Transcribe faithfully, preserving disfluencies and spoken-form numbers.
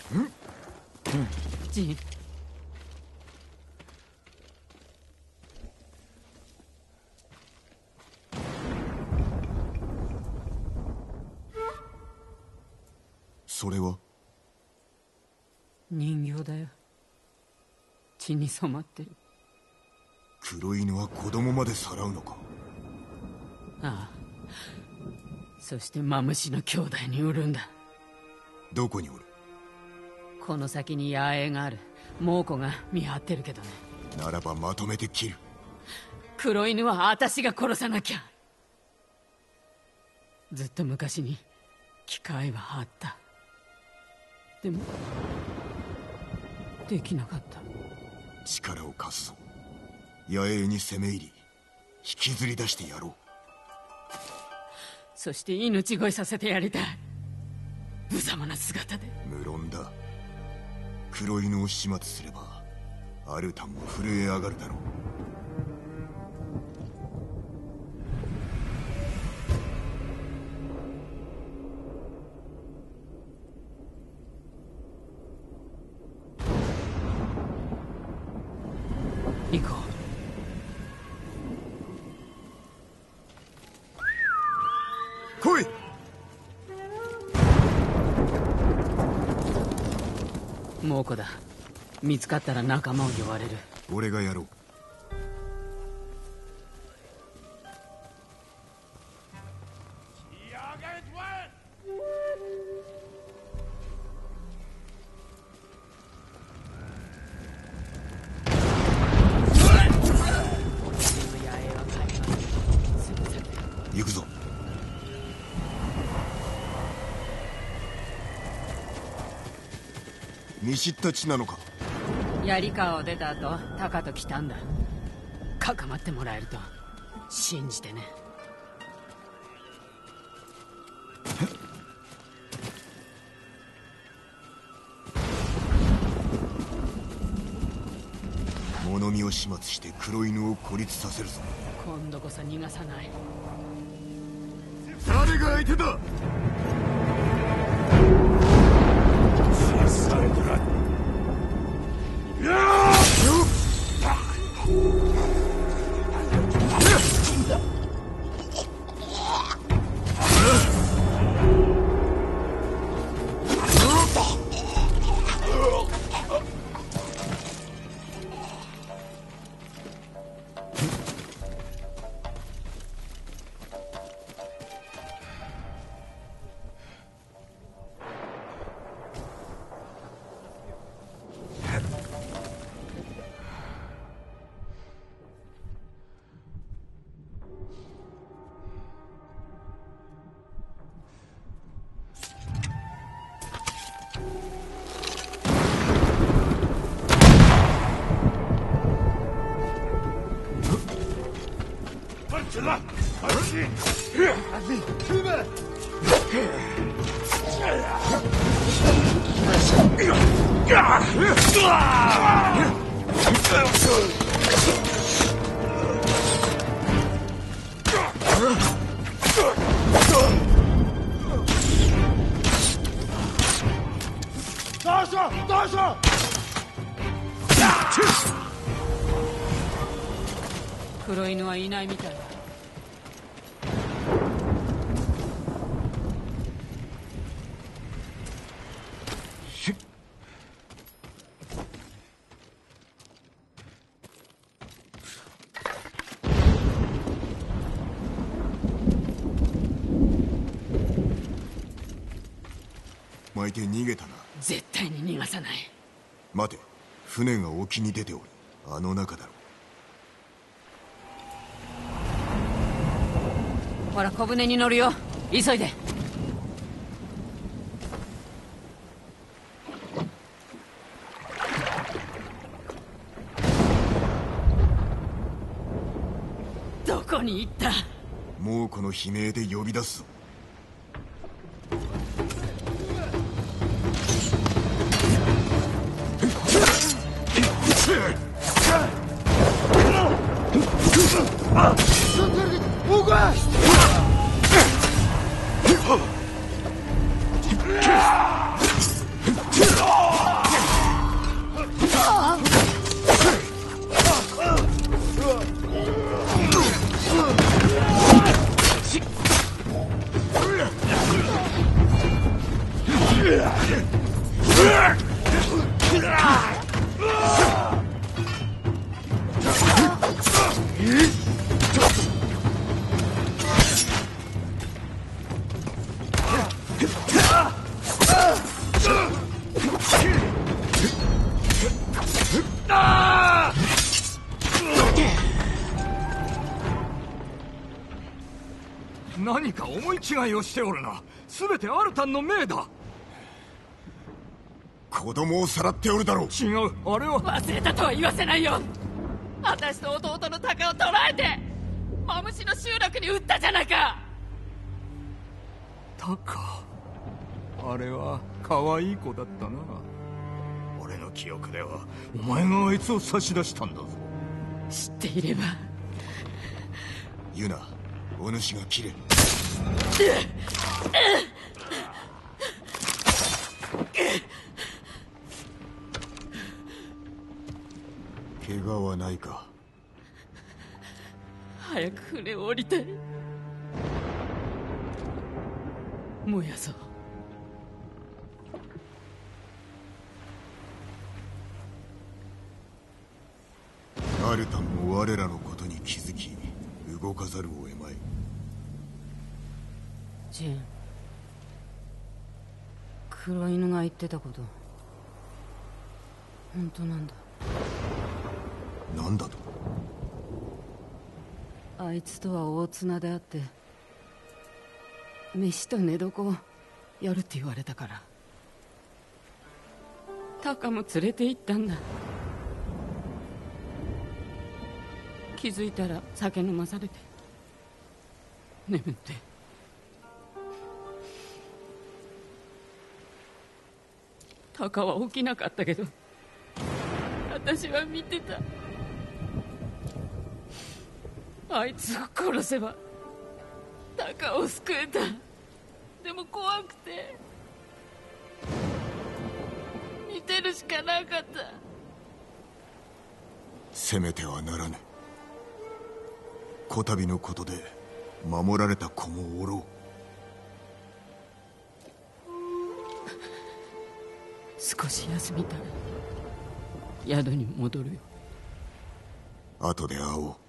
ジン。 それは人形だよ。血に染まってる。 黒犬は子供までさらうのか。 ああ、そしてマムシの兄弟に売るんだ。 どこにおる。 この先に野営がある。猛虎が見張ってるけどね。 ならばまとめて切る。 黒犬は私が殺さなきゃ。ずっと昔に機会はあった。でもできなかった。 力を貸すぞ。野営に攻め入り引きずり出してやろう。 そして命乞いさせてやりたい。無様な姿で。 無論だ。黒犬を始末すればアルタンも震え上がるだろう。 行こう。来い。 猛虎だ。見つかったら仲間を呼ばれる。 俺がやろう。行くぞ。見知った地なのか。 槍川を出た後タカと来たんだ。かかまってもらえると信じてね。 物見を始末して黒犬を孤立させるぞ。 今度こそ逃がさない。 誰が相手だ。 黒犬はいないみたいだ。 巻いて逃げたな。 絶対に逃がさない。 待て、船が沖に出ておる。あの中だろ。 ほら、小舟に乗るよ。急いで。どこに行った。 猛虎の悲鳴で呼び出すぞ。 何か思い違いをしておるな。全てアルタンの命だ。 子供をさらっておるだろう。 違う、あれは忘れたとは言わせないよ。私と弟の鷹を捕らえてマムシの集落に撃ったじゃないか。 タカ、あれは可愛い子だったな。俺の記憶ではお前があいつを差し出したんだぞ。 知っていれば。 ユナ、お主が切れ。怪我はないか。 早く船を降りたい。燃やそう。 アルタンも我らのことに気づき動かざるを得まい。 ジェーン、黒犬が言ってたこと本当なんだ。 なんだと。 あいつとは大綱であって飯と寝床をやるって言われたからタカも連れて行ったんだ。気づいたら酒飲まされて眠って。タカは起きなかったけど私は見てた。あいつを殺せばタカを救えた。でも怖くて見てるしかなかった。 攻めてはならぬ。こたびのことで守られた子もおろう。 少し休みたい。宿に戻るよ。 後で会おう。